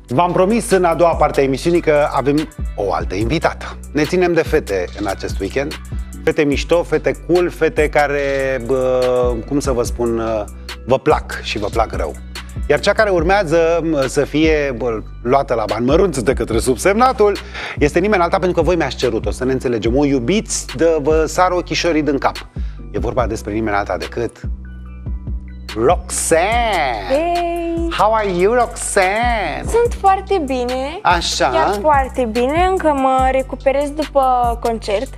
V-am promis în a doua parte a emisiunii că avem o altă invitată. Ne ținem de fete în acest weekend. Fete mișto, fete cool, fete care, cum să vă spun, vă plac și vă plac rău. Iar cea care urmează să fie luată la bani mărunți de către subsemnatul este nimeni alta, pentru că voi mi-ați cerut-o, să ne înțelegem. O iubiți de vă sar ochișorii din cap. E vorba despre nimeni alta decât Roxanne! Hey! How are you, Roxanne? Sunt foarte bine. Așa. Chiar foarte bine, încă mă recuperez după concert.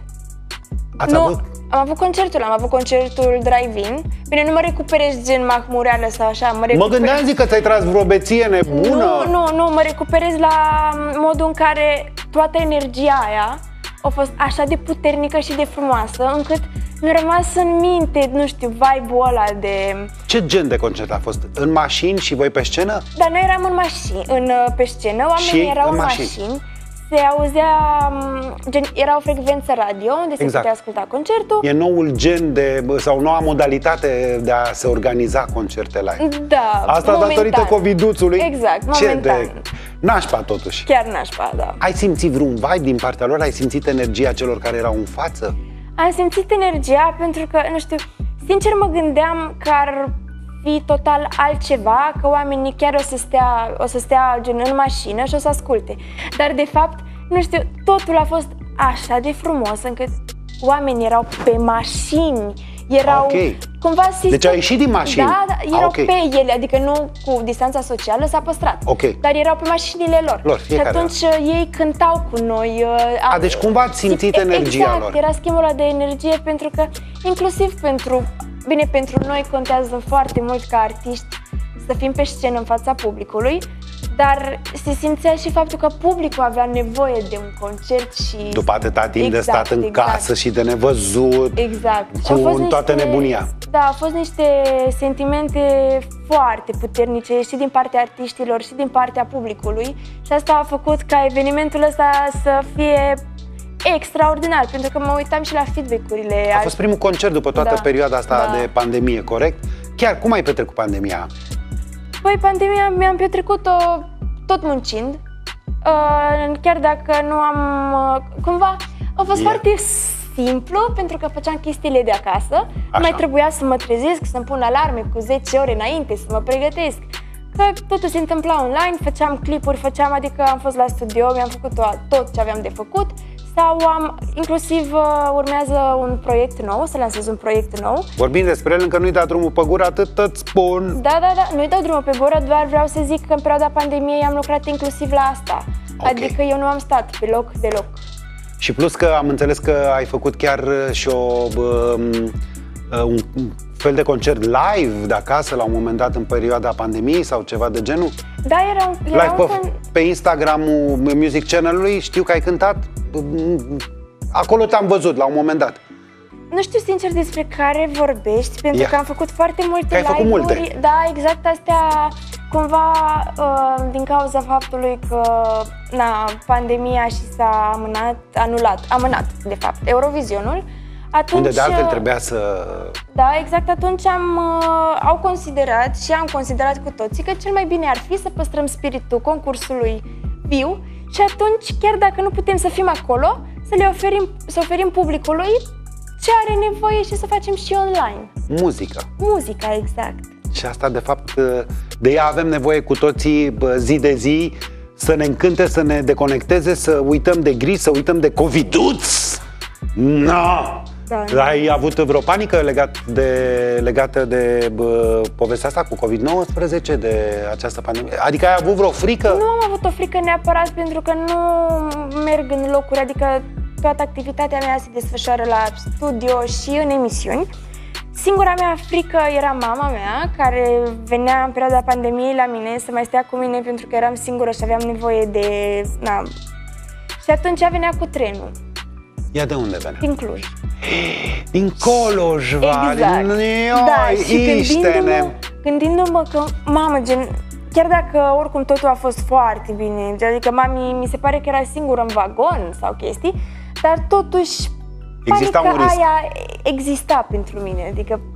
Am avut concertul drive-in. Bine, nu mă recuperez gen mahmureală sau așa. Mă gândeam, zic că ți-ai tras vreo beție nebună. Nu, mă recuperez la modul în care toată energia aia a fost așa de puternică și de frumoasă, încât mi-a rămas în minte, nu știu, vibe-ul ăla de... Ce gen de concert a fost? În mașini și voi pe scenă? Da, noi eram în mașini, pe scenă, oamenii erau în mașini. Se auzea, gen, era o frecvență radio unde se putea asculta concertul. E noul gen sau noua modalitate de a se organiza concerte live. Da, asta momentan. Datorită COVID-uțului. Exact, momentan. Ce de nașpa totuși. Chiar nașpa, da. Ai simțit vreun vibe din partea lor? Ai simțit energia celor care erau în față? Am simțit energia pentru că, nu știu, sincer mă gândeam că ar fi total altceva, că oamenii chiar o să stea gen în mașină și o să asculte. Dar de fapt, nu știu, totul a fost așa de frumos încât oamenii erau pe mașini, erau cumva Deci au ieșit din mașini. Da, erau pe ele, adică nu cu distanța socială s-a păstrat. Dar erau pe mașinile lor. Și atunci ei cântau cu noi. Deci cumva ați simțit energia lor. Era schimbul ăla de energie, pentru că inclusiv pentru noi contează foarte mult ca artiști să fim pe scenă în fața publicului, dar se simțea și faptul că publicul avea nevoie de un concert și... După atâta timp de stat în casă și de nevăzut, cu toată nebunia. Da, au fost niște sentimente foarte puternice și din partea artiștilor și din partea publicului și asta a făcut ca evenimentul ăsta să fie extraordinar, pentru că mă uitam și la feedback-urile. A fost primul concert după toată perioada asta de pandemie, corect? Chiar, cum ai petrecut pandemia? Păi, pandemia mi-am petrecut-o tot muncind, chiar dacă nu am... Cumva a fost foarte simplu, pentru că făceam chestiile de acasă. Mai trebuia să mă trezesc, să-mi pun alarme cu 10 ore înainte, să mă pregătesc. Că totul se întâmpla online, făceam clipuri, adică am fost la studio, mi-am făcut tot ce aveam de făcut. Sau inclusiv urmează un proiect nou, să lansez un proiect nou. Vorbim despre el, încă nu-i dat drumul pe gură, atât îți spun. Da, nu-i dau drumul pe gură, doar vreau să zic că în perioada pandemiei am lucrat inclusiv la asta. Adică eu nu am stat pe loc deloc. Și plus că am înțeles că ai făcut chiar și un fel de concert live de acasă la un moment dat în perioada pandemiei sau ceva de genul? Da, era pe Instagramul Music Channel-ului, știu că ai cântat. Acolo te-am văzut la un moment dat. Nu știu sincer despre care vorbești, pentru că am făcut foarte multe live-uri. Ai făcut multe. Da, exact, astea cumva din cauza faptului că pandemia și s-a amânat de fapt Eurovizionul. Atunci, unde de altfel trebuia să... Da, exact, atunci au considerat și am considerat cu toții că cel mai bine ar fi să păstrăm spiritul concursului viu și atunci, chiar dacă nu putem să fim acolo, să oferim publicului ce are nevoie și să facem și online. Muzica, exact. Și asta, de fapt, de ea avem nevoie cu toții zi de zi, să ne încânte, să ne deconecteze, să uităm de griji, să uităm de COVID-uț. Ai avut vreo panică legată de povestea asta cu COVID-19, de această pandemie? Adică ai avut vreo frică? Nu am avut o frică neapărat, pentru că nu merg în locuri, adică toată activitatea mea se desfășoară la studio și în emisiuni. Singura mea frică era mama mea, care venea în perioada pandemiei la mine să mai stea cu mine, pentru că eram singură și aveam nevoie de... Și atunci venea cu trenul. Ea de unde venea? Din Cluj. Din Coloj, exact. Da, și gândindu-mă că, mamă, gen, chiar dacă oricum totul a fost foarte bine, adică mami mi se pare că era singură în vagon sau chestii, dar totuși exista un risc. Aia exista pentru mine, adică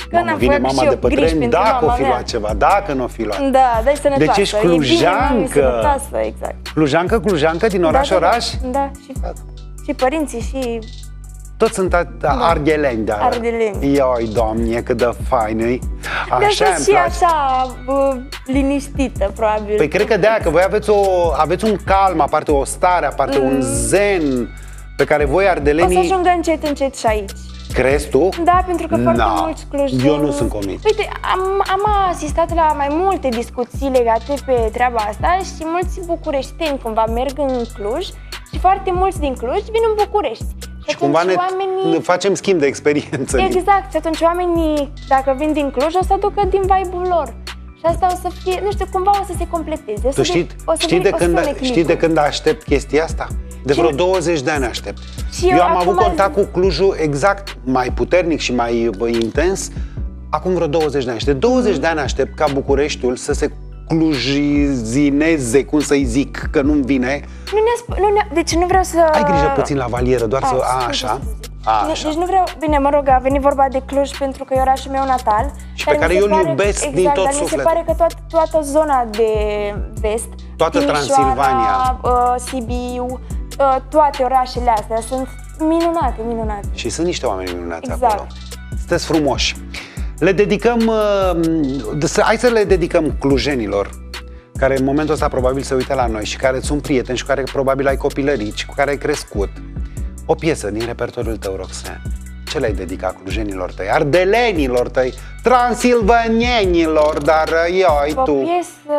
Mamă, vine mama de pe tren, dacă o fi luat ceva, dacă nu o fi luat. Da, dai sănătoasă. Deci ești clujancă. Exact. Clujancă din oraș. Da, și părinții și... Toți sunt argheleni, dar... Ardeleni. Ioi, Doamne, cât de fain-i. Așa și așa liniștită, probabil. Păi cred că de-aia, că voi aveți un calm, aparte o stare, aparte un zen pe care voi, ardelenii... O să ajungă încet și aici. Crezi tu? Da, pentru că foarte mulți clujeni... Eu nu sunt convins. Uite, am asistat la mai multe discuții legate pe treaba asta și mulți bucureșteni cumva merg în Cluj și foarte mulți din Cluj vin în București. Și cumva ne facem schimb de experiență. Exact, și atunci oamenii, dacă vin din Cluj, o să aducă din vibe-ul lor. Și asta o să fie, nu știu, cumva o să se completeze. Tu știi de când aștept chestia asta? De vreo 20 de ani aștept. Eu am avut contact cu Clujul exact mai puternic și mai intens acum vreo 20 de ani. Și de 20 de ani aștept ca Bucureștiul să se clujzineze, cum să-i zic, că nu-mi vine. Deci nu vreau să... Ai grijă puțin la valieră, doar să... Așa. Deci nu vreau... Bine, mă rog, a venit vorba de Cluj pentru că e orașul meu natal. Și pe care eu îl iubesc din tot sufletul. Mi se pare că toată zona de vest, toată Transilvania, Sibiu, toate orașele astea sunt minunate. Și sunt niște oameni minunați acolo. Sunteți frumoși. Le dedicăm, hai să le dedicăm clujenilor care în momentul ăsta probabil se uită la noi și care sunt prieteni și care probabil ai copilărit, cu care ai crescut. O piesă din repertoriul tău, Roxane. Ce le-ai dedicat clujenilor tăi, ardelenilor tăi, transilvanienilor, dar tu... O piesă...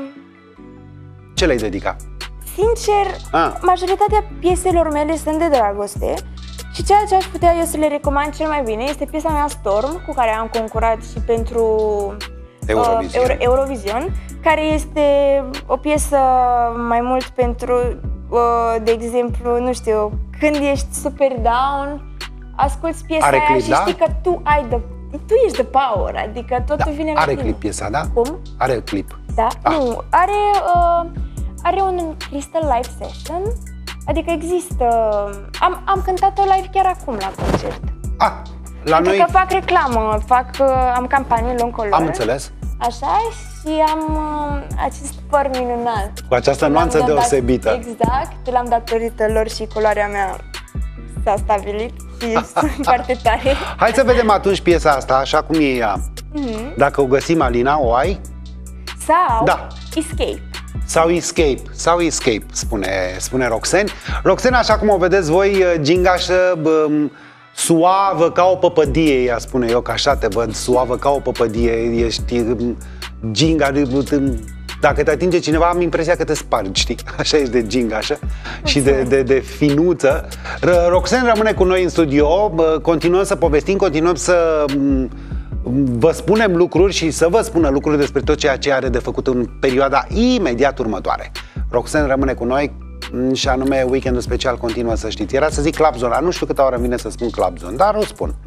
Ce le-ai dedicat? Sincer, majoritatea pieselor mele sunt de dragoste. Și ceea ce aș putea eu să le recomand cel mai bine este piesa mea Storm, cu care am concurat și pentru Eurovision, care este o piesă mai mult pentru, de exemplu, nu știu, când ești super down, asculti piesa aia clip, și știi că tu ești the power, adică totul vine la tine. Are clip piesa, da? Cum? Are clip. Da? Nu, are un Crystal Live Session. Adică există... Am cântat-o live chiar acum la concert. La noi... că fac reclamă, am campanie Long Color. Am înțeles. Așa, și am acest păr minunat. Cu această nuanță deosebită. Exact, l-am datorită lor și culoarea mea s-a stabilit și sunt foarte tare. Hai să vedem atunci piesa asta, așa cum e ea. Dacă o găsim, Alina, o ai? Sau Escape. Sau Escape, spune Roxane. Roxane, așa cum o vedeți voi, gingașă, suavă ca o păpădie, ea spune, eu că așa te văd, suavă ca o păpădie, ești ginga, dacă te atinge cineva am impresia că te spargi, știi? Așa ești de gingașă și de finuță. Roxane rămâne cu noi în studio, continuăm să povestim, continuăm să... vă spunem lucruri și să vă spună lucruri despre tot ceea ce are de făcut în perioada imediat următoare. Roxane rămâne cu noi și anume weekendul special continuă, să știți. Era să zic Club Zone, nu știu câtă oră vine să spun Club Zone, dar o spun.